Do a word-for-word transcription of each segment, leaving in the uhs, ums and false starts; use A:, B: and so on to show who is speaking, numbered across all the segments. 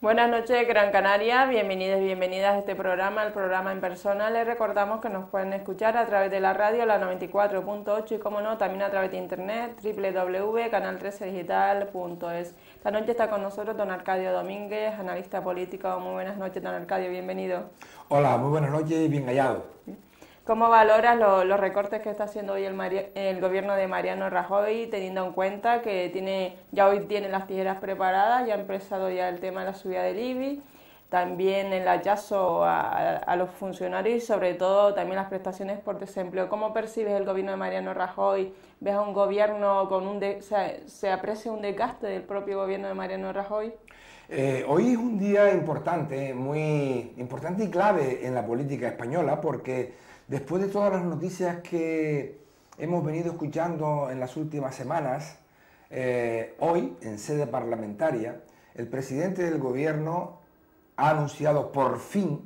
A: Buenas noches, Gran Canaria. Bienvenidos y bienvenidas a este programa, el programa en persona. Les recordamos que nos pueden escuchar a través de la radio, la noventa y cuatro punto ocho, y como no, también a través de internet, doble u doble u doble u punto canal trece digital punto es. Esta noche está con nosotros don Arcadio Domínguez, analista político. Muy buenas noches, don Arcadio, bienvenido.
B: Hola, muy buenas noches y bien hallado.
A: ¿Cómo valoras lo, los recortes que está haciendo hoy el, Maria, el gobierno de Mariano Rajoy, teniendo en cuenta que tiene ya hoy tiene las tijeras preparadas, ya ha empezado ya el tema de la subida del I B I, también el hachazo a, a, a los funcionarios y sobre todo también las prestaciones por desempleo? ¿Cómo percibes el gobierno de Mariano Rajoy? ¿Ves a un gobierno con un de, se, se aprecia un desgaste del propio gobierno de Mariano Rajoy?
B: Eh, hoy es un día importante, muy importante y clave en la política española, porque después de todas las noticias que hemos venido escuchando en las últimas semanas, eh, hoy, en sede parlamentaria, el presidente del gobierno ha anunciado por fin,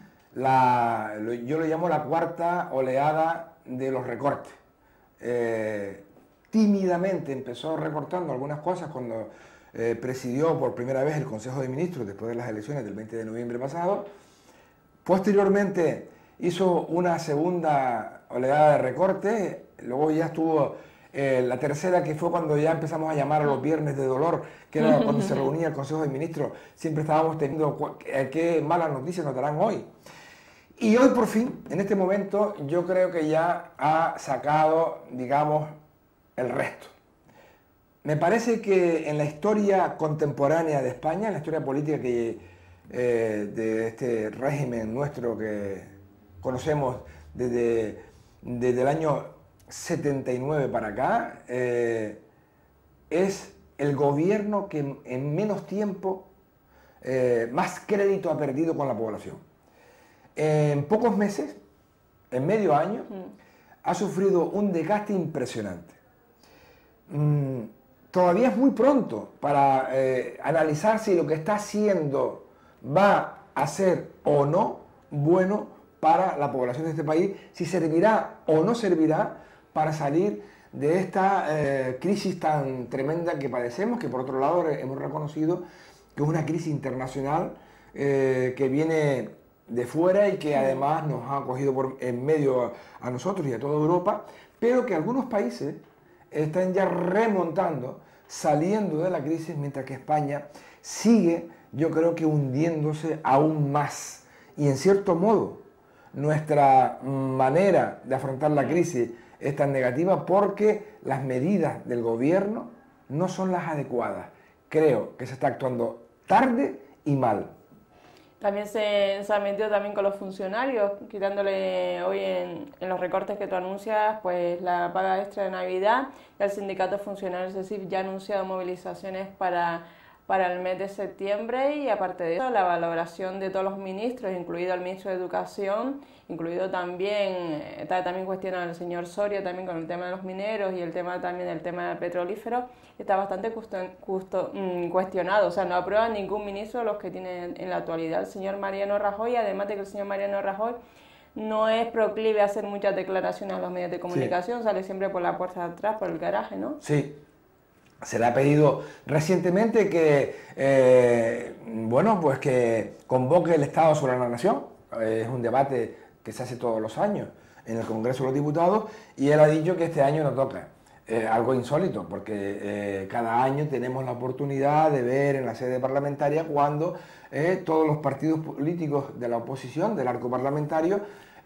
B: la, yo lo llamo la cuarta oleada de los recortes. Eh, tímidamente empezó recortando algunas cosas cuando eh, presidió por primera vez el Consejo de Ministros después de las elecciones del veinte de noviembre pasado. Posteriormente hizo una segunda oleada de recortes, luego ya estuvo eh, la tercera, que fue cuando ya empezamos a llamar a los viernes de dolor, que era cuando se reunía el Consejo de Ministros, siempre estábamos teniendo qué malas noticias nos darán hoy. Y hoy por fin, en este momento, yo creo que ya ha sacado, digamos, el resto. Me parece que en la historia contemporánea de España, en la historia política que, eh, de este régimen nuestro que conocemos desde, desde el año setenta y nueve para acá, eh, es el gobierno que en, en menos tiempo eh, más crédito ha perdido con la población. En pocos meses, en medio año, mm. ha sufrido un desgaste impresionante. Mm, todavía es muy pronto para eh, analizar si lo que está haciendo va a ser o no bueno para la población de este país, si servirá o no servirá para salir de esta eh, crisis tan tremenda que padecemos, que por otro lado hemos reconocido que es una crisis internacional eh, que viene de fuera y que además nos ha cogido por en medio a, a nosotros y a toda Europa, pero que algunos países están ya remontando, saliendo de la crisis, mientras que España sigue, yo creo que hundiéndose aún más. Y en cierto modo, nuestra manera de afrontar la crisis es tan negativa porque las medidas del gobierno no son las adecuadas. Creo que se está actuando tarde y mal.
A: También se, se ha metido también con los funcionarios, quitándole hoy en, en los recortes que tú anuncias, pues la paga extra de Navidad. Y el sindicato funcionario, es decir, ya ha anunciado movilizaciones para para el mes de septiembre, y aparte de eso, la valoración de todos los ministros, incluido el ministro de Educación, incluido también, está también cuestionado el señor Soria también con el tema de los mineros y el tema también del tema del petrolífero, está bastante custo, custo, mmm, cuestionado. O sea, no aprueba ningún ministro de los que tiene en la actualidad el señor Mariano Rajoy, además de que el señor Mariano Rajoy no es proclive a hacer muchas declaraciones a los medios de comunicación, sí. Sale siempre por la puerta de atrás, por el garaje, ¿no?
B: Sí. Se le ha pedido recientemente que, eh, bueno, pues que convoque el Estado sobre la Nación. Es un debate que se hace todos los años en el Congreso de los Diputados, y él ha dicho que este año no toca. Eh, algo insólito, porque eh, cada año tenemos la oportunidad de ver en la sede parlamentaria cuando eh, todos los partidos políticos de la oposición, del arco parlamentario,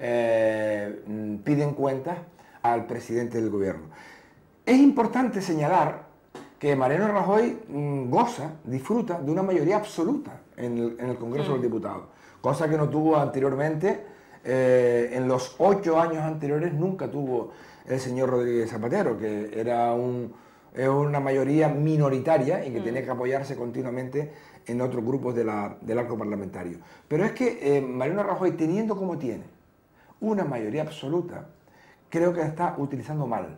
B: eh, piden cuentas al presidente del gobierno. Es importante señalar que Mariano Rajoy mmm, goza, disfruta de una mayoría absoluta en el, en el Congreso mm. de los Diputados, cosa que no tuvo anteriormente, eh, en los ocho años anteriores nunca tuvo el señor Rodríguez Zapatero, que era un, una mayoría minoritaria y que mm. tenía que apoyarse continuamente en otros grupos de la, del arco parlamentario. Pero es que eh, Mariano Rajoy, teniendo como tiene una mayoría absoluta, creo que la está utilizando mal.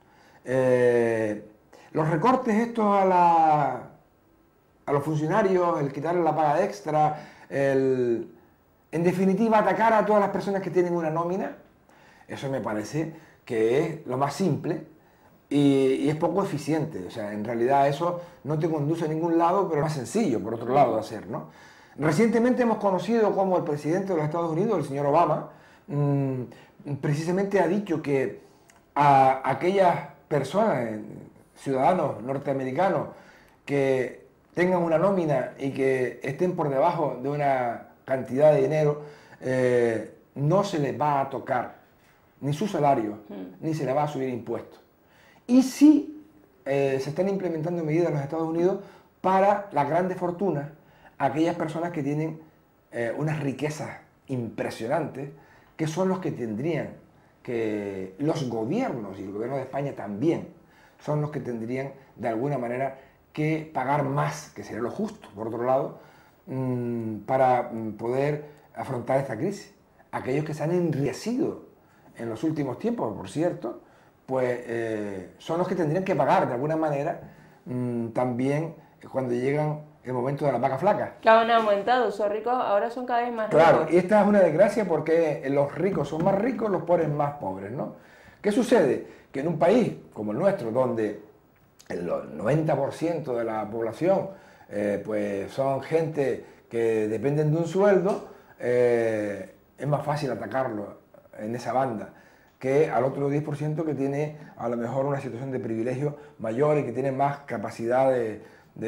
B: Eh, Los recortes estos a, la, a los funcionarios, el quitarle la paga extra, el, en definitiva atacar a todas las personas que tienen una nómina, eso me parece que es lo más simple y, y es poco eficiente. O sea, en realidad eso no te conduce a ningún lado, pero es más sencillo, por otro lado, de hacer, ¿no? Recientemente hemos conocido cómo el presidente de los Estados Unidos, el señor Obama, mmm, precisamente ha dicho que a aquellas personas, ciudadanos norteamericanos, que tengan una nómina y que estén por debajo de una cantidad de dinero, eh, no se les va a tocar ni su salario, mm. ni se les va a subir impuestos. Y sí eh, se están implementando medidas en los Estados Unidos para las grandes fortunas, aquellas personas que tienen eh, unas riquezas impresionantes, que son los que tendrían que, los gobiernos, y el gobierno de España también, son los que tendrían de alguna manera que pagar más, que sería lo justo, por otro lado, mmm, para poder afrontar esta crisis. Aquellos que se han enriquecido en los últimos tiempos, por cierto, pues eh, son los que tendrían que pagar de alguna manera mmm, también cuando llegan el momento de la vaca flaca.
A: Que han aumentado, esos ricos ahora son cada vez más ricos.
B: Claro, y esta es una desgracia porque los ricos son más ricos, los pobres más pobres, ¿no? ¿Qué sucede? Que en un país como el nuestro, donde el noventa por ciento de la población eh, pues son gente que dependen de un sueldo, eh, es más fácil atacarlo en esa banda que al otro diez por ciento que tiene a lo mejor una situación de privilegio mayor y que tiene más capacidad de,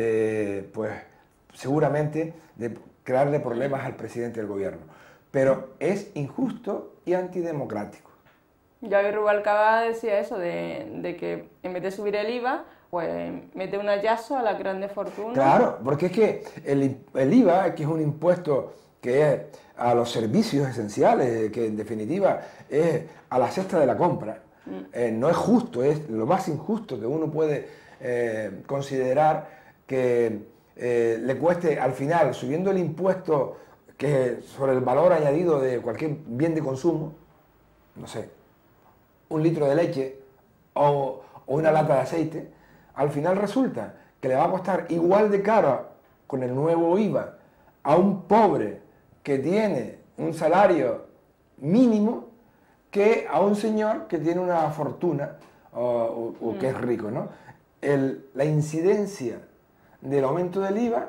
B: de pues seguramente, de crearle problemas al presidente del gobierno. Pero es injusto y antidemocrático.
A: Javier Rubalcaba decía eso, de, de que en vez de subir el I V A, pues mete un hallazo a las grandes fortunas.
B: Claro, porque es que el, el I V A, que es un impuesto que es a los servicios esenciales, que en definitiva es a la cesta de la compra, mm. eh, no es justo, es lo más injusto que uno puede eh, considerar que eh, le cueste al final, subiendo el impuesto que sobre el valor añadido de cualquier bien de consumo, no sé, un litro de leche o, o una lata de aceite, al final resulta que le va a costar igual de caro con el nuevo I V A a un pobre que tiene un salario mínimo que a un señor que tiene una fortuna o, o, o que es rico, ¿no? El, la incidencia del aumento del I V A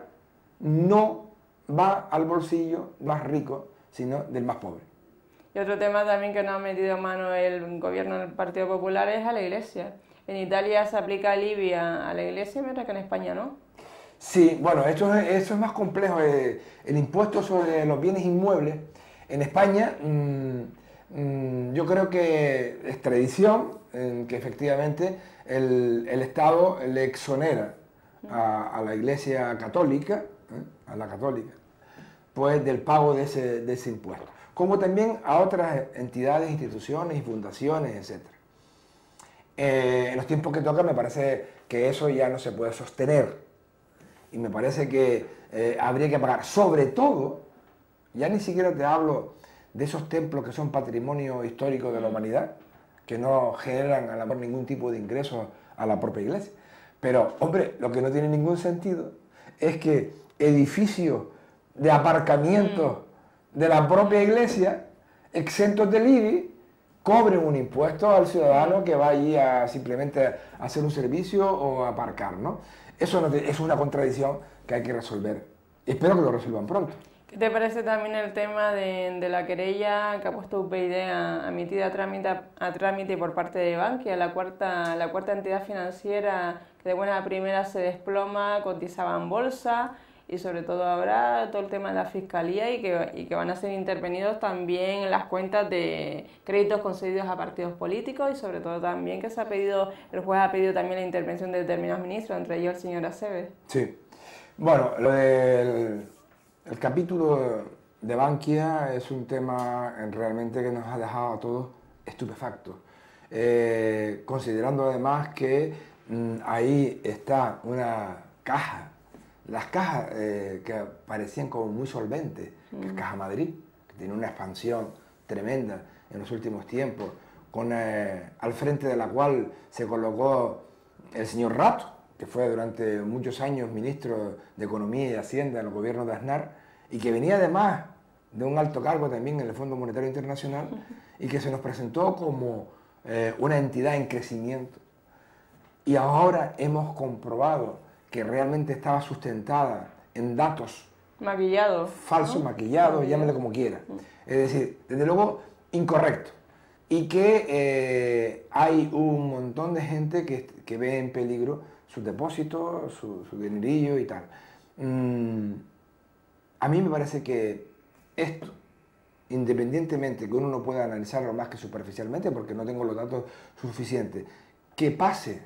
B: no va al bolsillo más rico, sino del más pobre.
A: Y otro tema también que no ha metido mano el gobierno del Partido Popular es a la Iglesia. En Italia se aplica el I B I a, a la Iglesia, mientras que en España no.
B: Sí, bueno, esto es, eso es más complejo. El, el impuesto sobre los bienes inmuebles en España, mmm, mmm, yo creo que es tradición en que efectivamente el, el Estado le exonera a, a la Iglesia católica, ¿eh? a la católica, pues del pago de ese, de ese impuesto, como también a otras entidades, instituciones y fundaciones, etcétera. Eh, en los tiempos que toca me parece que eso ya no se puede sostener y me parece que eh, habría que pagar, sobre todo, ya ni siquiera te hablo de esos templos que son patrimonio histórico de la humanidad, que no generan a lo mejor ningún tipo de ingresos a la propia iglesia, pero hombre, lo que no tiene ningún sentido es que edificios de aparcamiento de la propia iglesia, exentos del I B I, cobren un impuesto al ciudadano que va allí a simplemente a hacer un servicio o a aparcar, ¿no? Eso no te, es una contradicción que hay que resolver. Espero que lo resuelvan pronto.
A: ¿Qué te parece también el tema de, de la querella que ha puesto U P y D a, admitida a trámite, a trámite por parte de Bankia, la cuarta, la cuarta entidad financiera que de buena primera se desploma, cotizaba en bolsa? Y sobre todo ahora todo el tema de la fiscalía y que, y que van a ser intervenidos también en las cuentas de créditos concedidos a partidos políticos y sobre todo también que se ha pedido, el juez ha pedido también la intervención de determinados ministros, entre ellos el señor Aceves.
B: Sí, bueno, lo del el capítulo de Bankia es un tema realmente que nos ha dejado a todos estupefactos, eh, considerando además que mmm, ahí está una caja. Las cajas eh, que parecían como muy solventes, que es Caja Madrid, que tiene una expansión tremenda en los últimos tiempos, con, eh, al frente de la cual se colocó el señor Rato, que fue durante muchos años ministro de Economía y de Hacienda en el gobierno de Aznar, y que venía además de un alto cargo también en el Fondo Monetario Internacional, y que se nos presentó como eh, una entidad en crecimiento. y ahora hemos comprobado que realmente estaba sustentada en datos
A: maquillados,
B: falsos,
A: ¿no?
B: maquillados,
A: Maquillado.
B: llámelo como quiera. Es decir, desde luego, incorrecto. Y que eh, hay un montón de gente que, que ve en peligro sus depósitos, su, su dinerillo y tal. Mm, a mí me parece que esto, independientemente que uno no pueda analizarlo más que superficialmente, porque no tengo los datos suficientes, que pase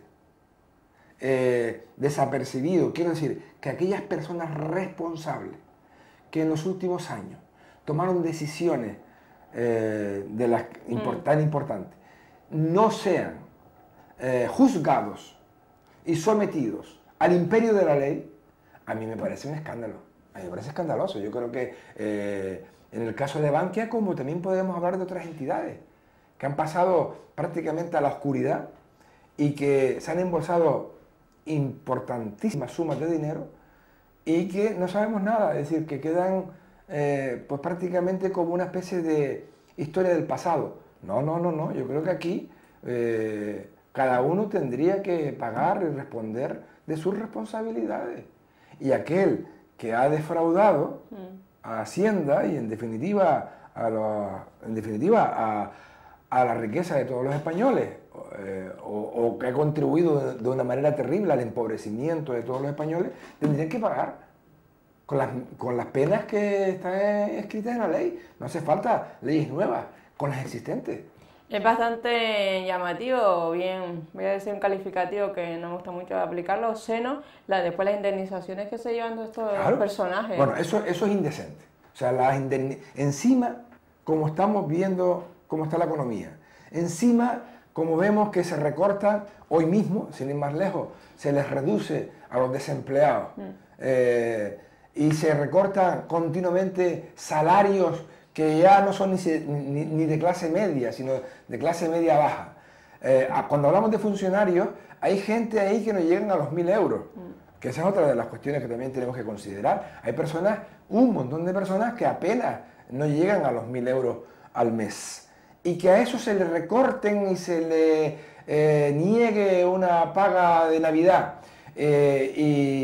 B: eh, desapercibido, quiero decir, que aquellas personas responsables que en los últimos años tomaron decisiones eh, de las import- tan importantes, no sean eh, juzgados y sometidos al imperio de la ley, a mí me parece un escándalo. A mí me parece escandaloso. Yo creo que eh, en el caso de Bankia, como también podemos hablar de otras entidades que han pasado prácticamente a la oscuridad y que se han embolsado importantísimas sumas de dinero y que no sabemos nada, es decir, que quedan eh, pues prácticamente como una especie de historia del pasado. No, no, no, no, yo creo que aquí eh, cada uno tendría que pagar y responder de sus responsabilidades. Y aquel que ha defraudado a Hacienda y en definitiva a, los, en definitiva a, a la riqueza de todos los españoles, eh, o, o que ha contribuido de, de una manera terrible al empobrecimiento de todos los españoles, tendrían que pagar con las, con las penas que están escritas en la ley. No hace falta leyes nuevas, con las existentes.
A: Es bastante llamativo, bien, voy a decir un calificativo que no me gusta mucho aplicarlo, obsceno, la, después las indemnizaciones que se llevan de estos
B: Claro.
A: personajes.
B: Bueno, eso, eso es indecente. O sea, las indemni- encima, como estamos viendo cómo está la economía, encima, como vemos que se recortan, hoy mismo, sin ir más lejos, se les reduce a los desempleados mm. eh, y se recortan continuamente salarios que ya no son ni, ni, ni de clase media, sino de clase media baja. Eh, cuando hablamos de funcionarios, hay gente ahí que no llegan a los mil euros, mm. que esa es otra de las cuestiones que también tenemos que considerar. Hay personas, un montón de personas que apenas no llegan a los mil euros al mes. Y que a eso se le recorten y se le eh, niegue una paga de Navidad eh,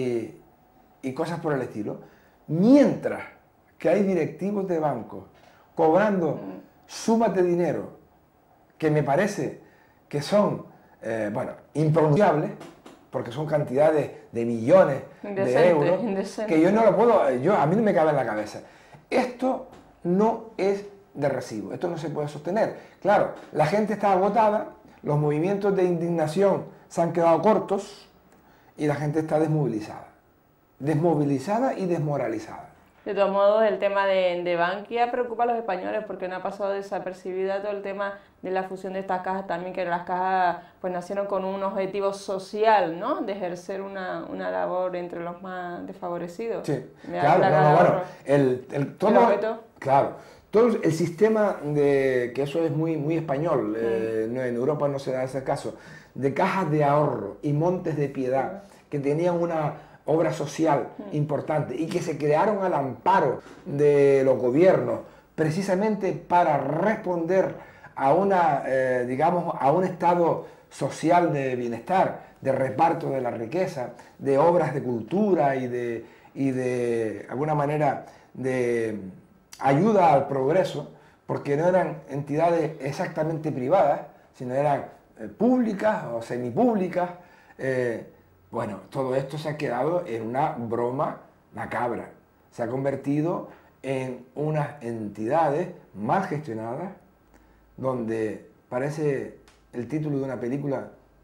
B: y, y cosas por el estilo. Mientras que hay directivos de bancos cobrando sumas de dinero que me parece que son, eh, bueno, impronunciables, porque son cantidades de millones indecente, de euros, indecente. Que yo no lo puedo, yo, a mí no me cabe en la cabeza. Esto no es de recibo, esto no se puede sostener. Claro, la gente está agotada, los movimientos de indignación se han quedado cortos y la gente está desmovilizada. Desmovilizada y desmoralizada.
A: De todos modos, el tema de, de Bankia preocupa a los españoles porque no ha pasado desapercibida todo el tema de la fusión de estas cajas también, que las cajas pues nacieron con un objetivo social, ¿no? De ejercer una, una labor entre los más desfavorecidos.
B: Sí, claro, no, no, bueno, el, el, todo,
A: el
B: claro, todo el sistema de, que eso es muy, muy español, mm. eh, no, en Europa no se da ese caso, de cajas de ahorro y montes de piedad, mm. que tenían una obra social importante y que se crearon al amparo de los gobiernos precisamente para responder a una, eh, digamos, a un estado social de bienestar, de reparto de la riqueza, de obras de cultura y de, y de alguna manera de ayuda al progreso, porque no eran entidades exactamente privadas, sino eran eh, públicas o semipúblicas. Eh, Bueno, todo esto se ha quedado en una broma macabra. Se ha convertido en unas entidades mal gestionadas, donde parece el título de una película,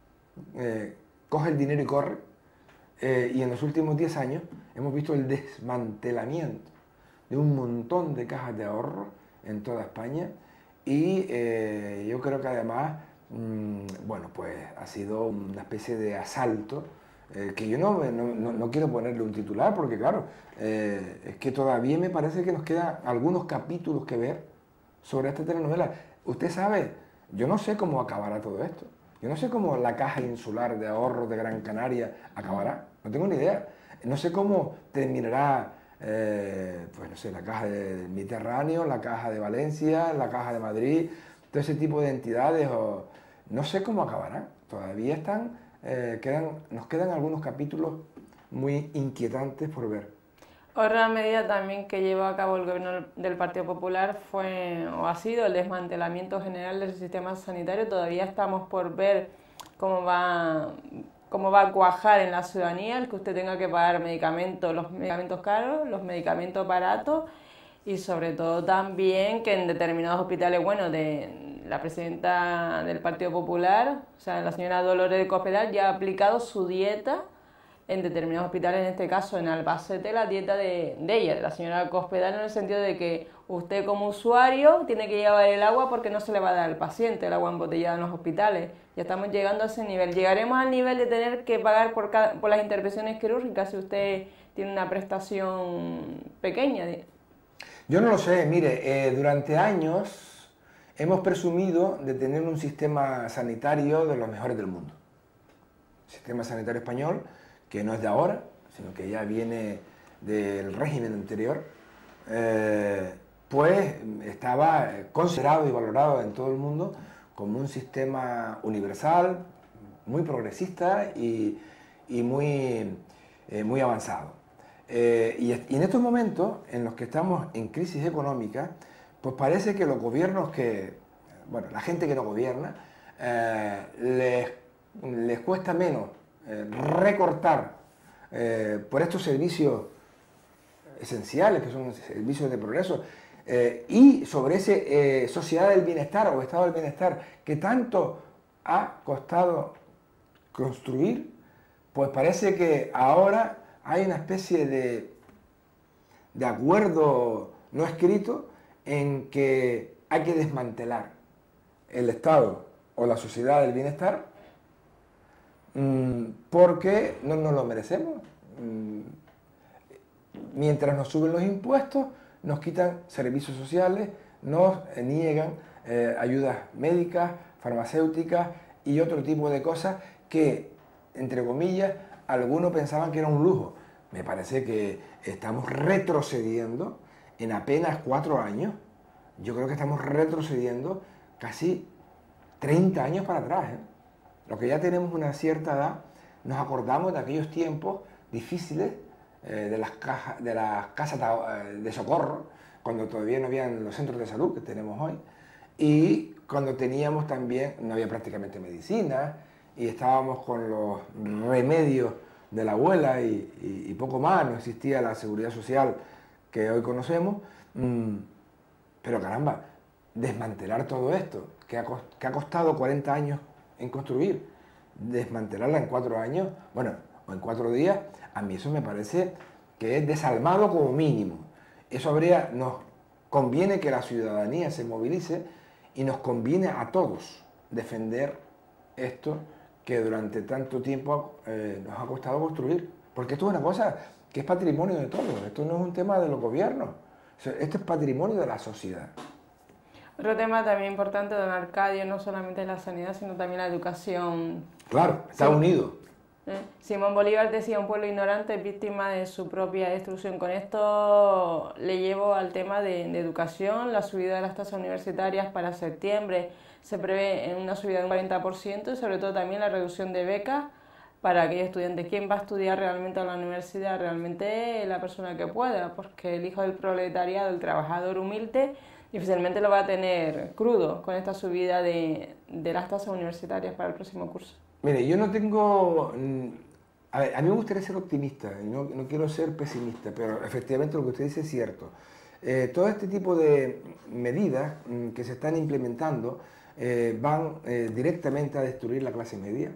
B: eh, coge el dinero y corre, eh, y en los últimos diez años hemos visto el desmantelamiento de un montón de cajas de ahorro en toda España, y eh, yo creo que además, mmm, bueno, pues ha sido una especie de asalto. Eh, que yo no, no, no quiero ponerle un titular porque claro, eh, es que todavía me parece que nos quedan algunos capítulos que ver sobre esta telenovela. Usted sabe, yo no sé cómo acabará todo esto. Yo no sé cómo la Caja Insular de Ahorros de Gran Canaria acabará. No tengo ni idea. No sé cómo terminará, eh, pues no sé, la Caja del Mediterráneo, la Caja de Valencia, la Caja de Madrid, todo ese tipo de entidades. O, no sé cómo acabarán. Todavía están eh, quedan, nos quedan algunos capítulos muy inquietantes por ver.
A: Otra medida también que llevó a cabo el gobierno del Partido Popular fue o ha sido el desmantelamiento general del sistema sanitario. Todavía estamos por ver cómo va, cómo va a cuajar en la ciudadanía el que usted tenga que pagar medicamentos, los medicamentos caros, los medicamentos baratos y sobre todo también que en determinados hospitales, bueno, de la presidenta del Partido Popular, o sea, la señora Dolores de Cospedal, ya ha aplicado su dieta en determinados hospitales, en este caso en Albacete, la dieta de, de ella, de la señora Cospedal, en el sentido de que usted como usuario tiene que llevar el agua porque no se le va a dar al paciente el agua embotellada en los hospitales. Ya estamos llegando a ese nivel. Llegaremos al nivel de tener que pagar por, cada, por las intervenciones quirúrgicas si usted tiene una prestación pequeña.
B: Yo no lo sé, mire, eh, durante años hemos presumido de tener un sistema sanitario de los mejores del mundo. Sistema sanitario español, que no es de ahora, sino que ya viene del régimen anterior, eh, pues estaba considerado y valorado en todo el mundo como un sistema universal, muy progresista y, y muy, eh, muy avanzado. Eh, y, y en estos momentos, en los que estamos en crisis económica, pues parece que los gobiernos que, bueno, la gente que no gobierna, eh, les, les cuesta menos eh, recortar eh, por estos servicios esenciales, que son servicios de progreso, eh, y sobre esa eh, sociedad del bienestar o estado del bienestar que tanto ha costado construir, pues parece que ahora hay una especie de, de acuerdo no escrito en que hay que desmantelar el Estado o la sociedad del bienestar mmm, porque no nos lo merecemos. Mmm, mientras nos suben los impuestos, nos quitan servicios sociales, nos niegan eh, ayudas médicas, farmacéuticas y otro tipo de cosas que, entre comillas, algunos pensaban que era un lujo. Me parece que estamos retrocediendo en apenas cuatro años. Yo creo que estamos retrocediendo casi treinta años para atrás. ¿eh? Los que ya tenemos una cierta edad, nos acordamos de aquellos tiempos difíciles eh, de, las cajas, de las casas de socorro, cuando todavía no habían los centros de salud que tenemos hoy, y cuando teníamos también, no había prácticamente medicina, y estábamos con los remedios de la abuela y, y, y poco más, no existía la seguridad social que hoy conocemos, mmm, pero caramba, desmantelar todo esto, que ha, que ha costado cuarenta años en construir, desmantelarla en cuatro años, bueno, o en cuatro días, a mí eso me parece que es desalmado como mínimo. Eso habría, nos conviene que la ciudadanía se movilice y nos conviene a todos defender esto que durante tanto tiempo eh, nos ha costado construir. Porque esto es una cosa que es patrimonio de todos, esto no es un tema de los gobiernos, esto es patrimonio de la sociedad.
A: Otro tema también importante, don Arcadio, no solamente la sanidad, sino también la educación.
B: Claro, está
A: sí.
B: unido.
A: ¿Eh? Simón Bolívar decía, un pueblo ignorante es víctima de su propia destrucción. Con esto le llevo al tema de, de educación, la subida de las tasas universitarias para septiembre. Se prevé en una subida de un cuarenta por ciento y sobre todo también la reducción de becas para aquellos estudiantes. ¿Quién va a estudiar realmente a la universidad? Realmente la persona que pueda, porque el hijo del proletariado, el trabajador humilde, difícilmente lo va a tener crudo con esta subida de, de las tasas universitarias para el próximo curso.
B: Mire, yo no tengo... A ver, a mí me gustaría ser optimista, y no, no quiero ser pesimista, pero efectivamente lo que usted dice es cierto. Eh, todo este tipo de medidas mm, que se están implementando eh, van eh, directamente a destruir la clase media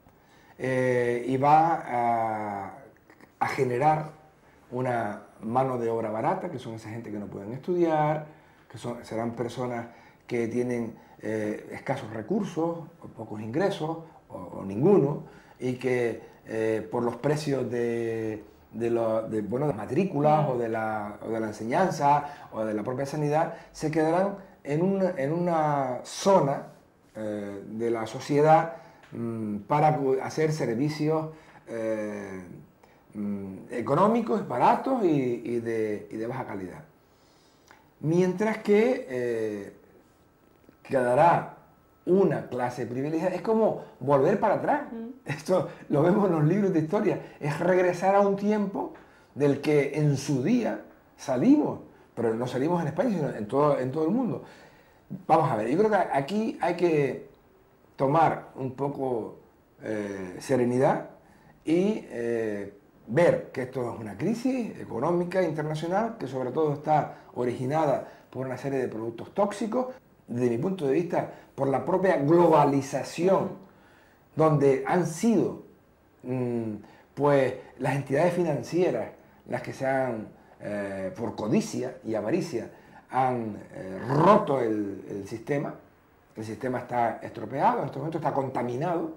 B: eh, y va a, a generar una mano de obra barata, que son esa gente que no pueden estudiar, que son, serán personas que tienen eh, escasos recursos, o pocos ingresos, o, o ninguno, y que eh, por los precios de, de, lo, de, bueno, de matrículas o de, la, o de la enseñanza o de la propia sanidad, se quedarán en una, en una zona eh, de la sociedad mmm, para hacer servicios eh, mmm, económicos, baratos y, y, de, y de baja calidad. Mientras que eh, quedará una clase privilegiada, es como volver para atrás. Mm. Esto lo vemos en los libros de historia, es regresar a un tiempo del que en su día salimos, pero no salimos en España, sino en todo, en todo el mundo. Vamos a ver, yo creo que aquí hay que tomar un poco eh, serenidad y eh, ver que esto es una crisis económica internacional que sobre todo está originada por una serie de productos tóxicos, desde mi punto de vista, por la propia globalización, donde han sido mmm, pues, las entidades financieras las que se han, eh, por codicia y avaricia, han eh, roto el, el sistema. El sistema está estropeado, en este momento está contaminado,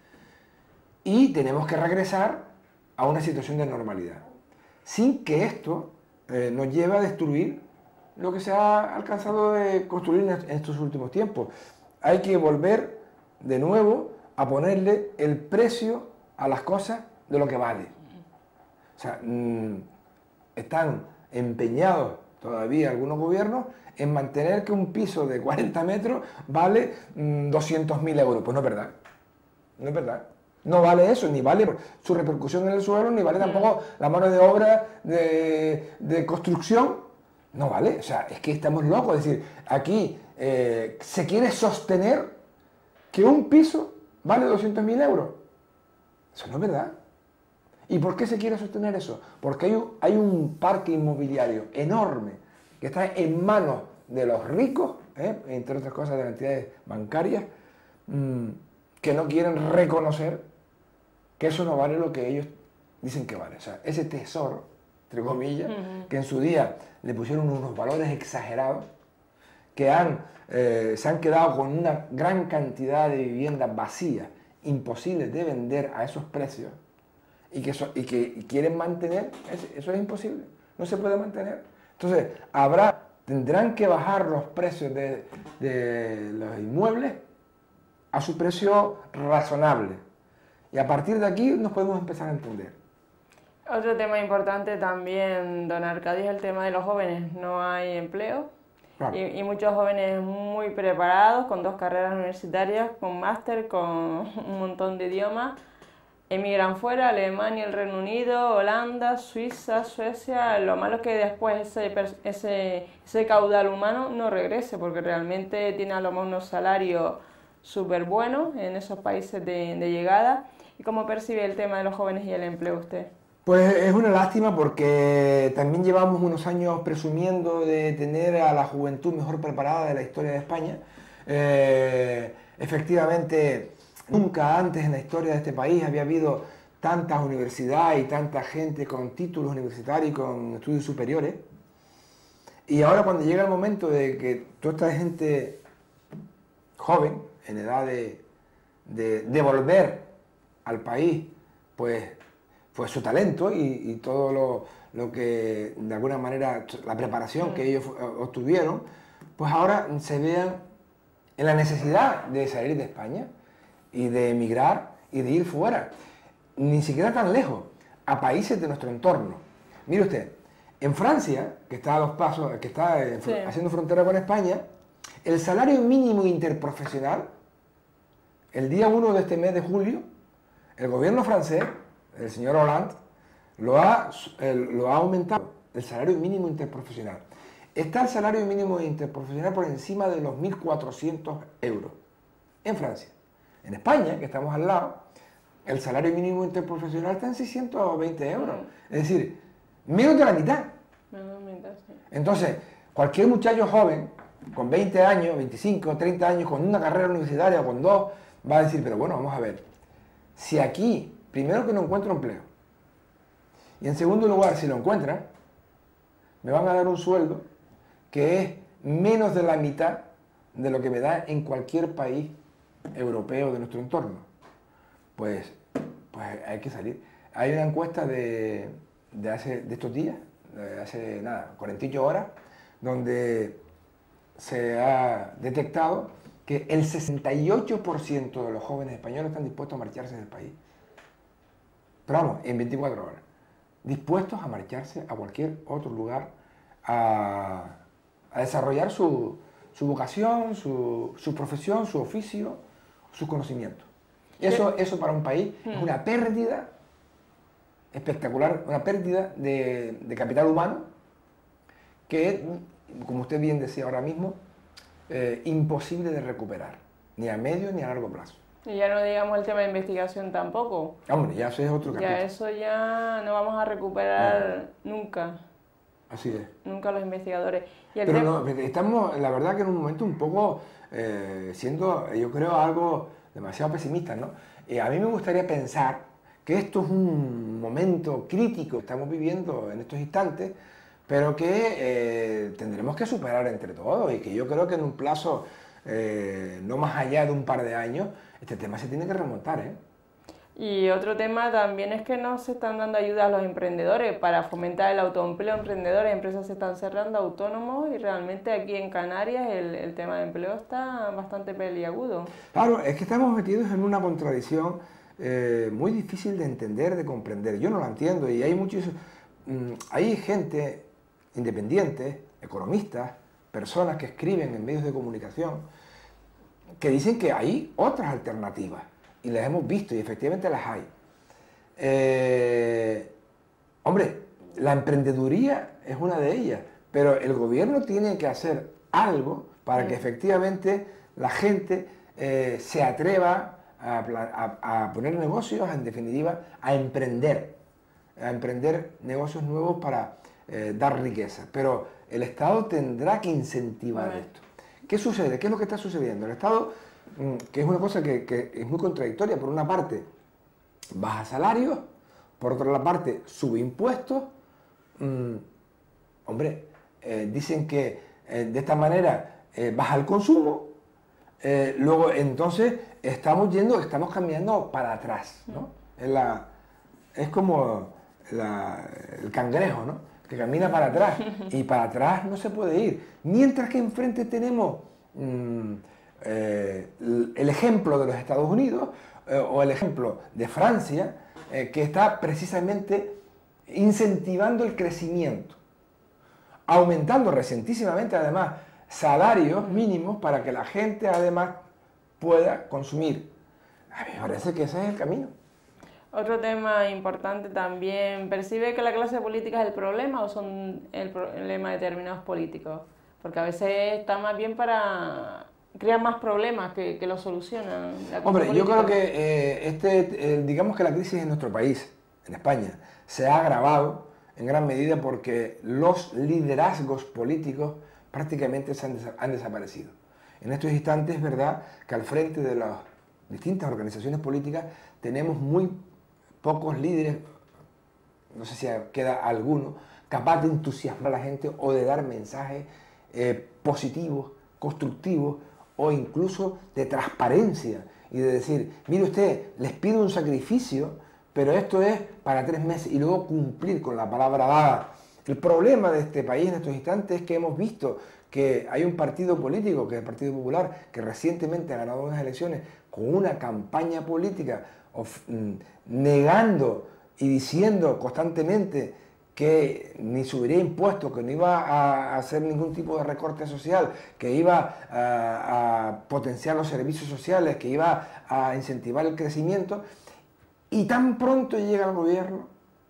B: y tenemos que regresar a una situación de normalidad, sin que esto eh, nos lleve a destruir lo que se ha alcanzado de construir en estos últimos tiempos. Hay que volver de nuevo a ponerle el precio a las cosas de lo que vale. O sea, mmm, están empeñados todavía algunos gobiernos en mantener que un piso de cuarenta metros vale mmm, doscientos mil euros. Pues no es verdad. No es verdad. No vale eso, ni vale su repercusión en el suelo, ni vale tampoco la mano de obra de, de construcción. No vale, o sea, es que estamos locos. Es decir, aquí eh, se quiere sostener que un piso vale doscientos mil euros. Eso no es verdad. ¿Y por qué se quiere sostener eso? Porque hay un, hay un parque inmobiliario enorme que está en manos de los ricos, ¿eh? entre otras cosas de las entidades bancarias, mmm, que no quieren reconocer que eso no vale lo que ellos dicen que vale. O sea, ese tesoro, entre comillas, uh-huh. que en su día le pusieron unos valores exagerados, que han, eh, se han quedado con una gran cantidad de viviendas vacías, imposibles de vender a esos precios, y que, so, y que quieren mantener, eso es imposible, no se puede mantener. Entonces, habrá, tendrán que bajar los precios de, de los inmuebles a su precio razonable. Y a partir de aquí nos podemos empezar a entender.
A: Otro tema importante también, don Arcadio, es el tema de los jóvenes. No hay empleo. Claro. Y, y muchos jóvenes muy preparados, con dos carreras universitarias, con máster, con un montón de idiomas, emigran fuera, Alemania, el Reino Unido, Holanda, Suiza, Suecia. Lo malo es que después ese, ese, ese caudal humano no regrese, porque realmente tiene a lo mejor unos salarios súper buenos en esos países de, de llegada. ¿Y cómo percibe el tema de los jóvenes y el empleo usted?
B: Pues es una lástima, porque también llevamos unos años presumiendo de tener a la juventud mejor preparada de la historia de España. Eh, efectivamente, nunca antes en la historia de este país había habido tantas universidades y tanta gente con títulos universitarios y con estudios superiores. Y ahora, cuando llega el momento de que toda esta gente joven, en edad de, de devolver al país pues, pues su talento y, y todo lo, lo que, de alguna manera, la preparación que ellos obtuvieron, pues ahora se vean en la necesidad de salir de España y de emigrar y de ir fuera, ni siquiera tan lejos, a países de nuestro entorno. Mire usted, en Francia, que está a dos pasos, que está eh, sí. haciendo frontera con España, el salario mínimo interprofesional, el día uno de este mes de julio, el gobierno francés, el señor Hollande, lo ha, el, lo ha aumentado, el salario mínimo interprofesional. Está el salario mínimo interprofesional por encima de los mil cuatrocientos euros en Francia. En España, que estamos al lado, el salario mínimo interprofesional está en seiscientos veinte euros. Es decir, menos de la mitad. Entonces, cualquier muchacho joven, con veinte años, veinticinco, treinta años, con una carrera universitaria o con dos, va a decir, pero bueno, vamos a ver, si aquí, primero que no encuentro empleo, y en segundo lugar, si lo encuentran, me van a dar un sueldo que es menos de la mitad de lo que me da en cualquier país europeo de nuestro entorno, pues, pues hay que salir. Hay una encuesta de, de, hace, de estos días, de hace nada, cuarenta y ocho horas, donde se ha detectado que el sesenta y ocho por ciento de los jóvenes españoles están dispuestos a marcharse del país. Pero vamos, en veinticuatro horas. Dispuestos a marcharse a cualquier otro lugar a, a desarrollar su, su vocación, su, su profesión, su oficio, sus conocimientos. Eso, eso para un país es una pérdida espectacular, una pérdida de, de capital humano que, como usted bien decía ahora mismo, eh, imposible de recuperar, ni a medio ni a largo plazo.
A: Y ya no digamos el tema de investigación tampoco.
B: Hombre, ya eso es otro capítulo.
A: Ya eso ya no vamos a recuperar no. nunca.
B: Así es.
A: Nunca los investigadores. Y el
B: Pero
A: tema...
B: no, estamos, la verdad que en un momento un poco eh, siendo, yo creo, algo demasiado pesimista, ¿no? Eh, a mí me gustaría pensar que esto es un momento crítico que estamos viviendo en estos instantes, pero que eh, tendremos que superar entre todos y que yo creo que en un plazo eh, no más allá de un par de años, este tema se tiene que remontar, ¿eh?
A: Y otro tema también es que no se están dando ayudas a los emprendedores para fomentar el autoempleo emprendedores, empresas se están cerrando, autónomos, y realmente aquí en Canarias el, el tema de empleo está bastante peliagudo.
B: Claro, es que estamos metidos en una contradicción eh, muy difícil de entender, de comprender. Yo no la entiendo y hay muchos, mmm, hay gente independiente, economistas, personas que escriben en medios de comunicación, que dicen que hay otras alternativas. Y las hemos visto y efectivamente las hay. Eh, hombre, la emprendeduría es una de ellas, pero el gobierno tiene que hacer algo para que efectivamente la gente eh, se atreva a, a, a poner negocios, en definitiva, a emprender, a emprender negocios nuevos para eh, dar riqueza. Pero el Estado tendrá que incentivar bueno. esto. ¿Qué sucede? ¿Qué es lo que está sucediendo? El Estado, que es una cosa que, que es muy contradictoria, por una parte baja salarios, por otra parte sube impuestos, mmm, hombre, eh, dicen que eh, de esta manera eh, baja el consumo, eh, luego entonces estamos yendo, estamos cambiando para atrás, ¿no? Es, la, es como la, el cangrejo, ¿no? Que camina para atrás, y para atrás no se puede ir, mientras que enfrente tenemos mmm, eh, el ejemplo de los Estados Unidos eh, o el ejemplo de Francia, eh, que está precisamente incentivando el crecimiento, aumentando recentísimamente además salarios mínimos para que la gente además pueda consumir. A mí me parece que ese es el camino.
A: Otro tema importante también, ¿percibe que la clase política es el problema o son el problema de determinados políticos? Porque a veces está más bien para crear más problemas que, que los solucionan.
B: Hombre, política. Yo creo que eh, este, eh, digamos que la crisis en nuestro país, en España, se ha agravado en gran medida porque los liderazgos políticos prácticamente se han, des han desaparecido. En estos instantes es verdad que al frente de las distintas organizaciones políticas tenemos muy pocos líderes, no sé si queda alguno, capaz de entusiasmar a la gente o de dar mensajes eh, positivos, constructivos o incluso de transparencia y de decir, mire usted, les pido un sacrificio, pero esto es para tres meses y luego cumplir con la palabra dada. El problema de este país en estos instantes es que hemos visto que hay un partido político, que es el Partido Popular, que recientemente ha ganado unas elecciones con una campaña política of, mm, negando y diciendo constantemente que ni subiría impuestos, que no iba a hacer ningún tipo de recorte social, que iba a, a potenciar los servicios sociales, que iba a incentivar el crecimiento, y tan pronto llega al gobierno,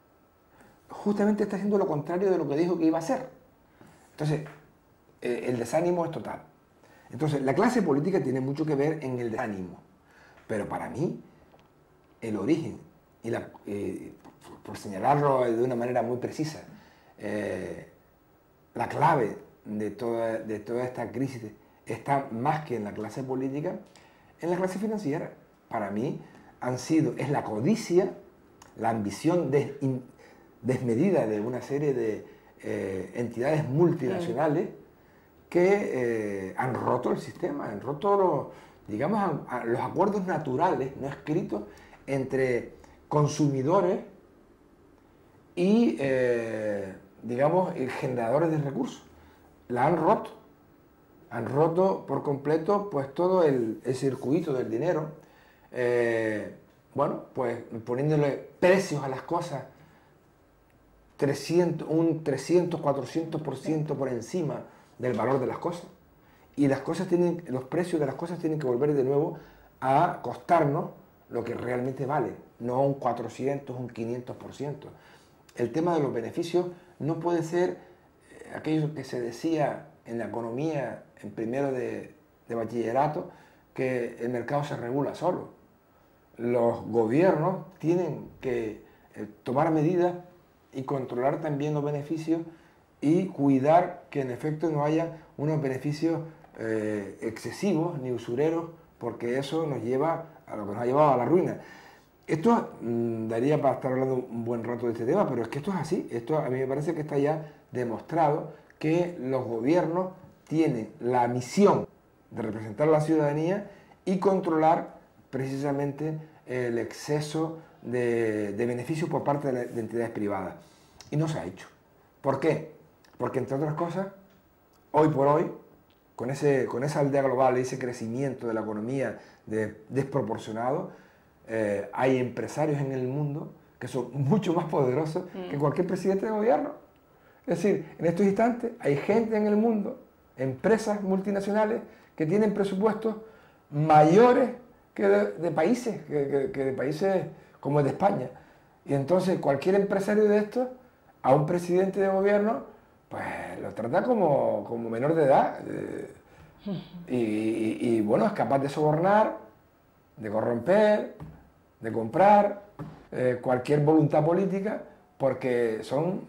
B: justamente está haciendo lo contrario de lo que dijo que iba a hacer. Entonces, eh, el desánimo es total. Entonces, la clase política tiene mucho que ver en el desánimo, pero para mí, el origen, y la, eh, por, por señalarlo de una manera muy precisa, eh, la clave de toda, de toda esta crisis está más que en la clase política, en la clase financiera. Para mí han sido, es la codicia, la ambición des, in, desmedida de una serie de eh, entidades multinacionales que eh, han roto el sistema, han roto los, digamos, a, a, los acuerdos naturales, no escritos, entre consumidores y, eh, digamos, generadores de recursos. La han roto. Han roto por completo pues todo el, el circuito del dinero. Eh, bueno, pues poniéndole precios a las cosas trescientos, un trescientos, cuatrocientos por ciento por encima del valor de las cosas. y las cosas tienen, los precios de las cosas tienen que volver de nuevo a costarnos lo que realmente vale, no un cuatrocientos, un quinientos por ciento. El tema de los beneficios no puede ser eh, aquello que se decía en la economía en primero de, de bachillerato, que el mercado se regula solo. Los gobiernos tienen que eh, tomar medidas y controlar también los beneficios y cuidar que en efecto no haya unos beneficios eh, excesivos ni usureros, porque eso nos lleva a lo que nos ha llevado a la ruina. Esto mmm, daría para estar hablando un buen rato de este tema, pero es que esto es así. Esto a mí me parece que está ya demostrado que los gobiernos tienen la misión de representar a la ciudadanía y controlar precisamente el exceso de, de beneficios por parte de, la, de entidades privadas. Y no se ha hecho. ¿Por qué? Porque, entre otras cosas, hoy por hoy, con, ese, con esa aldea global y ese crecimiento de la economía de, desproporcionado, eh, hay empresarios en el mundo que son mucho más poderosos mm. que cualquier presidente de gobierno. Es decir, en estos instantes hay gente en el mundo, empresas multinacionales, que tienen presupuestos mayores que de, de países, que, que, que de países como el de España. Y entonces cualquier empresario de estos, a un presidente de gobierno, pues lo trata como, como menor de edad. Eh, y, y, y bueno, es capaz de sobornar, de corromper, de comprar eh, cualquier voluntad política, porque son,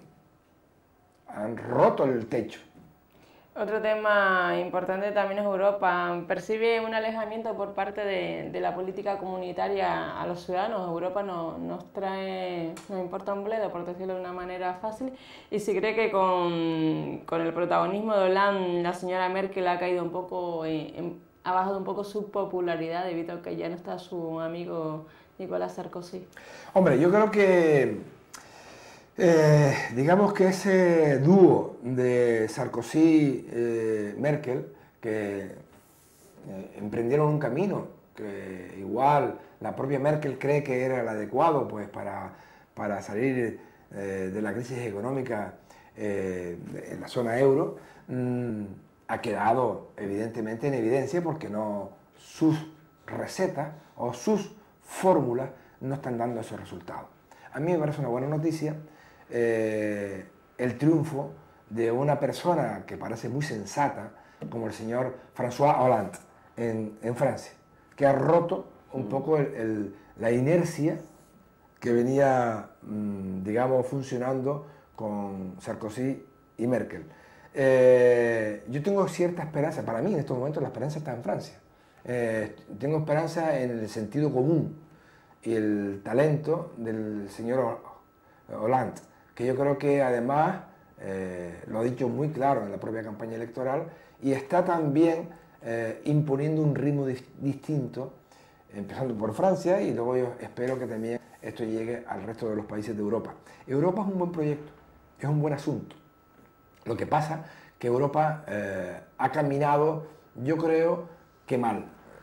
B: han roto el techo.
A: Otro tema importante también es Europa. ¿Percibe un alejamiento por parte de, de la política comunitaria a los ciudadanos? Europa no, nos trae, nos importa un bledo, por decirlo de una manera fácil. Y si cree que con, con el protagonismo de Hollande, la señora Merkel ha caído un poco, eh, en, ha bajado un poco su popularidad debido a que ya no está su amigo Nicolas Sarkozy.
B: Hombre, yo creo que Eh, digamos que ese dúo de Sarkozy-Merkel, eh, que eh, emprendieron un camino que igual la propia Merkel cree que era el adecuado pues, para, para salir eh, de la crisis económica eh, en la zona euro, mmm, ha quedado evidentemente en evidencia porque no, sus recetas o sus fórmulas no están dando esos resultados. A mí me parece una buena noticia Eh, el triunfo de una persona que parece muy sensata, como el señor François Hollande en, en Francia, que ha roto un poco el, el, la inercia que venía, mmm, digamos, funcionando con Sarkozy y Merkel. Eh, yo tengo cierta esperanza, para mí en estos momentos la esperanza está en Francia. Eh, tengo esperanza en el sentido común y el talento del señor Hollande, que yo creo que además eh, lo ha dicho muy claro en la propia campaña electoral y está también eh, imponiendo un ritmo di distinto, empezando por Francia y luego yo espero que también esto llegue al resto de los países de Europa. Europa es un buen proyecto, es un buen asunto. Lo que pasa es que Europa eh, ha caminado, yo creo que mal,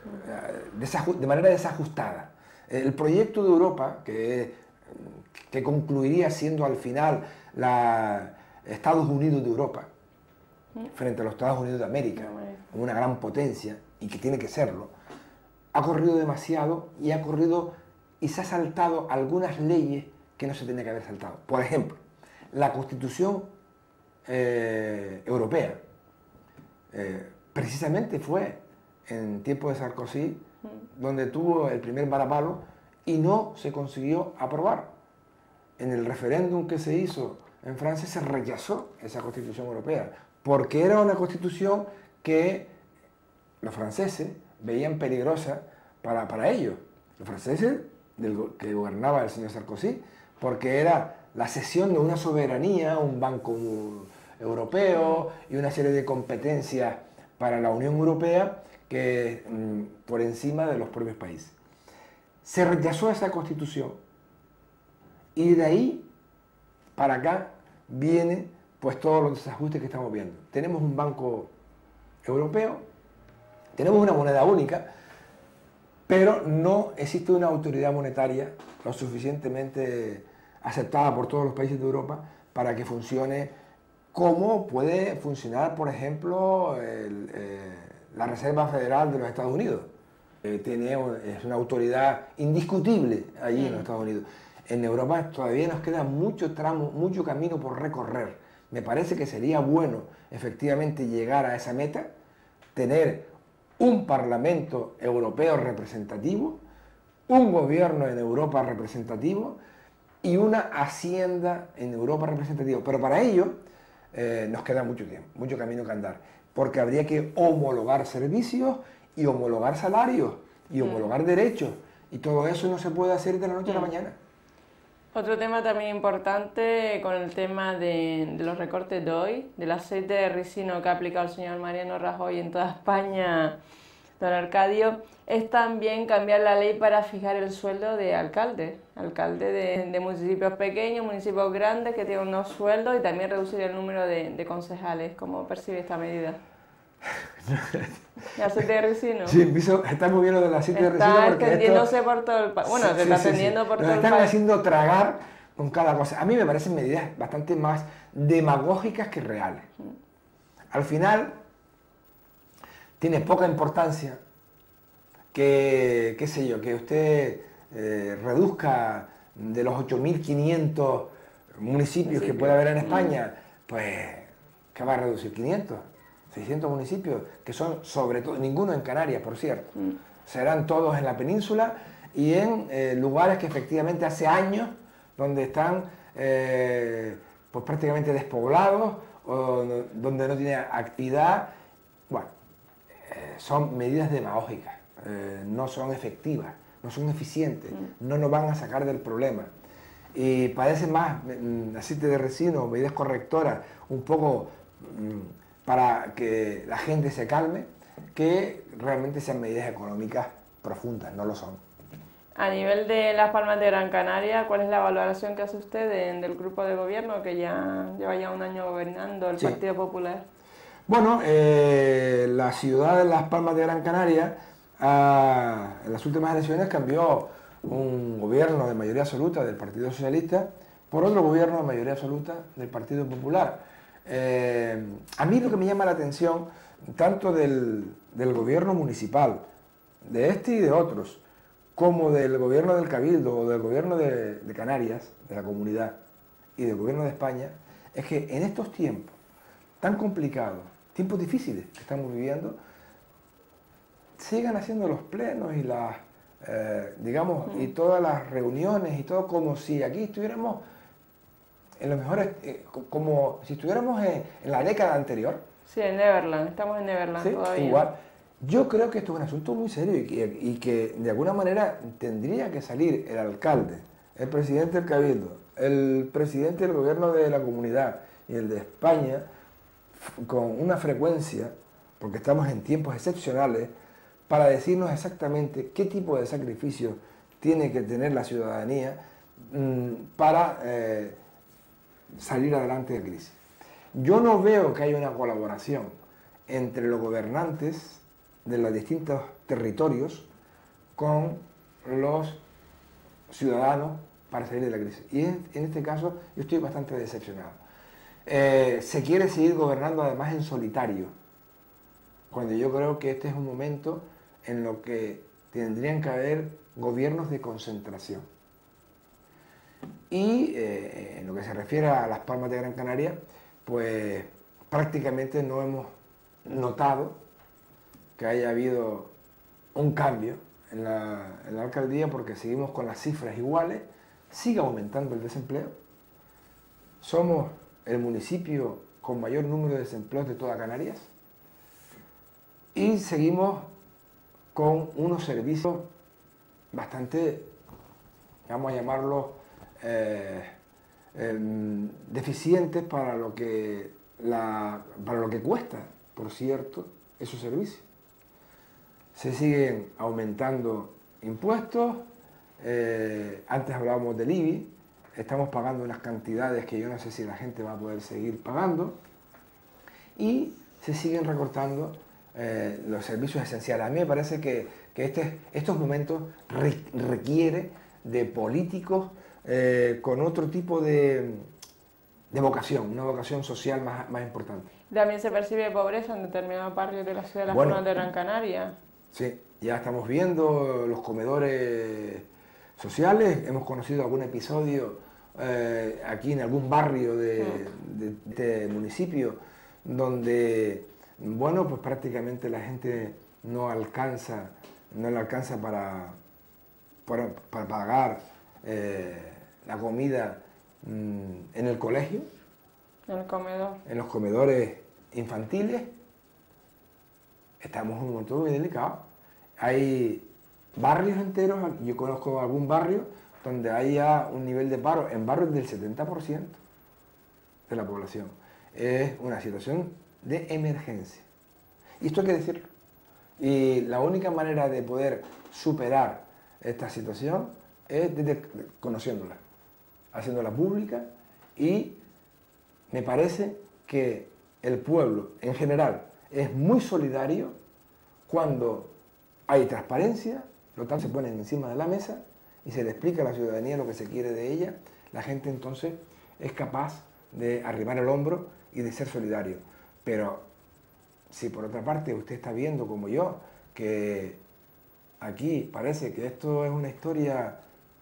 B: eh, de manera desajustada. El proyecto de Europa, que que concluiría siendo al final la Estados Unidos de Europa, frente a los Estados Unidos de América, una gran potencia, y que tiene que serlo, ha corrido demasiado y ha corrido y se ha saltado algunas leyes que no se tenía que haber saltado. Por ejemplo, la Constitución eh, Europea, eh, precisamente fue en tiempo de Sarkozy, donde tuvo el primer varapalo y no se consiguió aprobar. En el referéndum que se hizo en Francia se rechazó esa Constitución Europea, porque era una Constitución que los franceses veían peligrosa para, para ellos. Los franceses del, que gobernaba el señor Sarkozy, porque era la cesión de una soberanía, un banco europeo y una serie de competencias para la Unión Europea que mmm, por encima de los propios países. Se rechazó esa Constitución y de ahí para acá viene pues todos los desajustes que estamos viendo. Tenemos un banco europeo, tenemos una moneda única, pero no existe una autoridad monetaria lo suficientemente aceptada por todos los países de Europa para que funcione como puede funcionar, por ejemplo, el, eh, la Reserva Federal de los Estados Unidos. Eh, tiene, es una autoridad indiscutible allí mm. en los Estados Unidos. En Europa todavía nos queda mucho tramo, mucho camino por recorrer. Me parece que sería bueno efectivamente llegar a esa meta, tener un Parlamento Europeo representativo, un gobierno en Europa representativo y una Hacienda en Europa representativa. Pero para ello eh, nos queda mucho tiempo, mucho camino que andar, porque habría que homologar servicios y homologar salarios y homologar mm. derechos, y todo eso no se puede hacer de la noche mm. a la mañana.
A: Otro tema también importante con el tema de, de los recortes de hoy, del aceite de ricino que ha aplicado el señor Mariano Rajoy en toda España, don Arcadio, es también cambiar la ley para fijar el sueldo de alcaldes, alcaldes de, de municipios pequeños, municipios grandes que tienen unos sueldos, y también reducir el número de, de concejales. ¿Cómo percibe esta medida? ¿El aceite de ricino?
B: Sí, empiezo, está muy bien lo del aceite de ricino.
A: Está extendiéndose esto, por todo el país. Bueno, sí, se está sí, extendiendo sí. por
B: Nos
A: todo el
B: país.
A: país.
B: Están haciendo tragar con cada cosa. A mí me parecen medidas bastante más demagógicas que reales. Al final, tiene poca importancia que, qué sé yo, que usted eh, reduzca de los ocho mil quinientos municipios sí, que puede haber en España, pues, ¿qué va a reducir? ¿quinientos? seiscientos municipios, que son sobre todo, ninguno en Canarias, por cierto, mm. serán todos en la península y en eh, lugares que efectivamente hace años, donde están eh, pues prácticamente despoblados, o no, donde no tiene actividad. Bueno, eh, son medidas demagógicas, eh, no son efectivas, no son eficientes, mm. no nos van a sacar del problema. Y parece más mm, aceite de ricino, medidas correctoras, un poco mm, para que la gente se calme, que realmente sean medidas económicas profundas, no lo son.
A: A nivel de Las Palmas de Gran Canaria, ¿cuál es la valoración que hace usted de, del grupo de gobierno que ya lleva ya un año gobernando el sí. Partido Popular?
B: Bueno, eh, la ciudad de Las Palmas de Gran Canaria ah, en las últimas elecciones cambió un gobierno de mayoría absoluta del Partido Socialista por otro gobierno de mayoría absoluta del Partido Popular. Eh, a mí lo que me llama la atención, tanto del, del gobierno municipal, de este y de otros, como del gobierno del Cabildo o del gobierno de, de Canarias, de la comunidad, y del gobierno de España, es que en estos tiempos tan complicados, tiempos difíciles que estamos viviendo, sigan haciendo los plenos y las, eh, digamos, y todas las reuniones y todo como si aquí estuviéramos en los mejores, eh, como si estuviéramos en, en la década anterior.
A: Sí, en Neverland, estamos en Neverland
B: ¿Sí?
A: todavía.
B: Igual. Yo creo que esto es un asunto muy serio y que, y que de alguna manera tendría que salir el alcalde, el presidente del Cabildo, el presidente del gobierno de la comunidad y el de España con una frecuencia, porque estamos en tiempos excepcionales, para decirnos exactamente qué tipo de sacrificio tiene que tener la ciudadanía mmm, para eh, salir adelante de crisis. Yo no veo que haya una colaboración entre los gobernantes de los distintos territorios con los ciudadanos para salir de la crisis. Y en, en este caso yo estoy bastante decepcionado. Eh, se quiere seguir gobernando además en solitario, cuando yo creo que este es un momento en lo que tendrían que haber gobiernos de concentración. Y eh, en lo que se refiere a Las Palmas de Gran Canaria, pues prácticamente no hemos notado que haya habido un cambio en la, en la alcaldía, porque seguimos con las cifras iguales, sigue aumentando el desempleo. Somos el municipio con mayor número de desempleos de toda Canarias y seguimos con unos servicios bastante, vamos a llamarlo, eh, eh, deficientes para lo que la, para lo que cuesta, por cierto, esos servicios. Se siguen aumentando impuestos, eh, antes hablábamos del I B I, estamos pagando unas cantidades que yo no sé si la gente va a poder seguir pagando, y se siguen recortando eh, los servicios esenciales. A mí me parece que, que este, estos momentos re, requiere de políticos eh, con otro tipo de, de vocación, una vocación social más, más importante.
A: También se percibe pobreza en determinados barrios de la ciudad de Las
B: Bueno,
A: Palmas de Gran Canaria.
B: Sí, ya estamos viendo los comedores sociales, hemos conocido algún episodio eh, aquí en algún barrio de, de, de municipio donde, bueno, pues prácticamente la gente no alcanza, no le alcanza para, para, para pagar eh, la comida mm, en el colegio,
A: En el comedor.
B: en los comedores infantiles. Estamos en un momento muy delicado. Hay barrios enteros, yo conozco algún barrio donde haya un nivel de paro en barrios del setenta por ciento de la población. Es una situación de emergencia. Y esto hay que decirlo. Y la única manera de poder superar esta situación es desde conociéndola, haciéndola pública, y me parece que el pueblo en general es muy solidario cuando hay transparencia, lo tanto se ponen encima de la mesa y se le explica a la ciudadanía lo que se quiere de ella. La gente entonces es capaz de arrimar el hombro y de ser solidario. Pero si por otra parte usted está viendo, como yo, que aquí parece que esto es una historia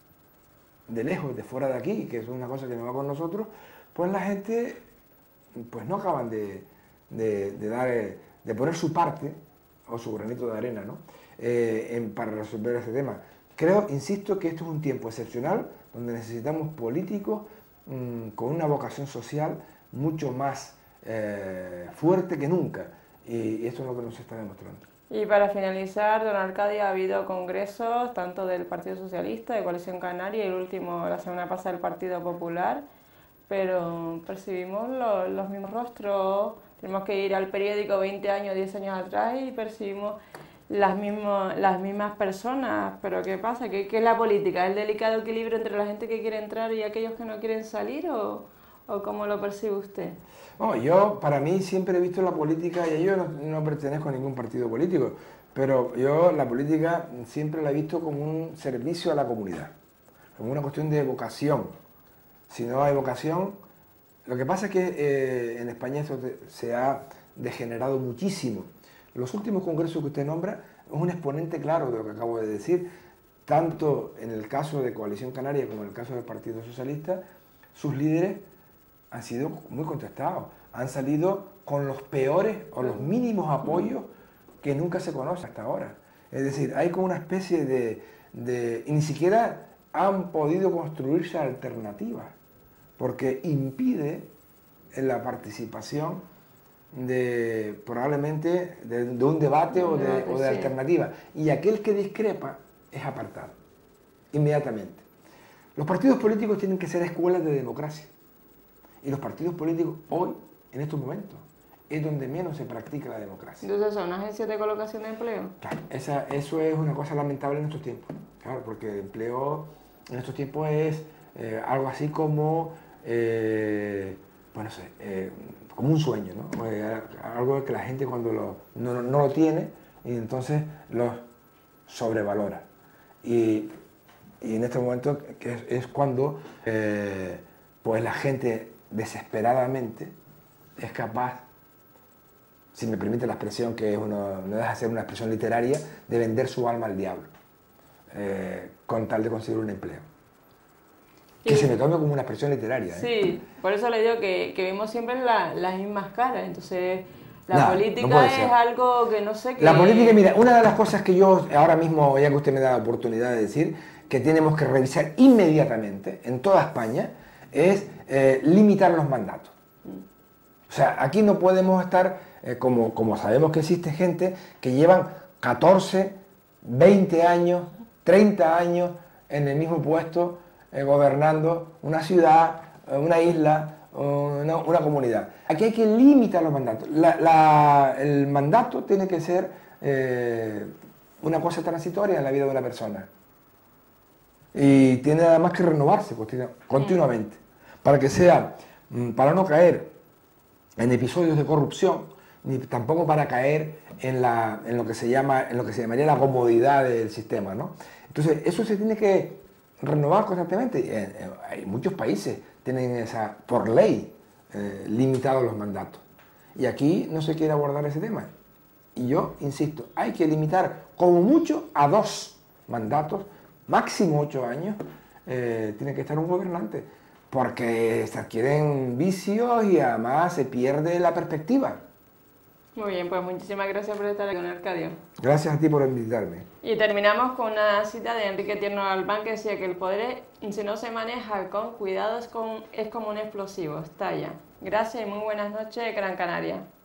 B: de lejos, de fuera de aquí, que es una cosa que no va con nosotros, pues la gente pues no acaban de, de, de dar, de poner su parte o su granito de arena, ¿no? eh, en, para resolver este tema. Creo, insisto, que esto es un tiempo excepcional donde necesitamos políticos mmm, con una vocación social mucho más eh, fuerte que nunca, y esto es lo que nos está demostrando.
A: Y para finalizar, don Arcadio, ha habido congresos tanto del Partido Socialista, de Coalición Canaria y el último la semana pasada del Partido Popular, pero percibimos lo, los mismos rostros. Tenemos que ir al periódico veinte años, diez años atrás y percibimos las, mismo, las mismas personas. Pero ¿qué pasa? ¿Qué, ¿Qué es la política? ¿El delicado equilibrio entre la gente que quiere entrar y aquellos que no quieren salir? ¿O, o cómo lo percibe usted?
B: No, yo, para mí, siempre he visto la política, y yo no, no pertenezco a ningún partido político, pero yo la política siempre la he visto como un servicio a la comunidad, como una cuestión de vocación. Si no hay vocación, lo que pasa es que eh, en España esto se ha degenerado muchísimo. Los últimos congresos que usted nombra es un exponente claro de lo que acabo de decir, tanto en el caso de Coalición Canaria como en el caso del Partido Socialista. Sus líderes han sido muy contestados, han salido con los peores o los mínimos apoyos que nunca se conocen hasta ahora. Es decir, hay como una especie de, de... y ni siquiera han podido construirse alternativas, porque impide la participación de probablemente de, de un debate o de, o de alternativa. Y aquel que discrepa es apartado inmediatamente. Los partidos políticos tienen que ser escuelas de democracia. Y los partidos políticos hoy, en estos momentos, es donde menos se practica la democracia.
A: Entonces, ¿son agencias de colocación de empleo?
B: Claro, esa, eso es una cosa lamentable en estos tiempos. Claro, porque el empleo en estos tiempos es eh, algo así como, eh, bueno, no sé, eh, como un sueño, ¿no? Eh, algo que la gente cuando lo, no, no lo tiene, y entonces lo sobrevalora. Y, y en este momento que es, es cuando eh, pues la gente desesperadamente es capaz, si me permite la expresión, que es uno, no deja de ser una expresión literaria, de vender su alma al diablo, eh, con tal de conseguir un empleo. Que sí. Se me tome como una expresión literaria. ¿eh?
A: Sí, por eso le digo que, que vemos siempre la, las mismas caras, entonces la
B: no,
A: política
B: no
A: es algo que no sé qué...
B: La política, mira, una de las cosas que yo ahora mismo, ya que usted me da la oportunidad de decir, que tenemos que revisar inmediatamente en toda España, es eh, limitar los mandatos. O sea, aquí no podemos estar, eh, como, como sabemos que existe gente que llevan catorce, veinte años, treinta años en el mismo puesto, eh, gobernando una ciudad, una isla, una, una comunidad. Aquí hay que limitar los mandatos. La, la, el mandato tiene que ser eh, una cosa transitoria en la vida de una persona. Y tiene además que renovarse continu continuamente, para que sea, para no caer en episodios de corrupción, ni tampoco para caer en, la, en, lo, que se llama, en lo que se llamaría la comodidad del sistema, ¿no? Entonces, eso se tiene que renovar constantemente. En, en, en muchos países tienen esa, por ley, eh, limitados los mandatos. Y aquí no se quiere abordar ese tema. Y yo insisto, hay que limitar como mucho a dos mandatos, máximo ocho años, eh, tiene que estar un gobernante, porque se adquieren vicios y además se pierde la perspectiva.
A: Muy bien, pues muchísimas gracias por estar aquí con Arcadio.
B: Gracias a ti por invitarme.
A: Y terminamos con una cita de Enrique Tierno Galván que decía que el poder, si no se maneja con cuidado, es, con, es como un explosivo, estalla. Gracias y muy buenas noches, Gran Canaria.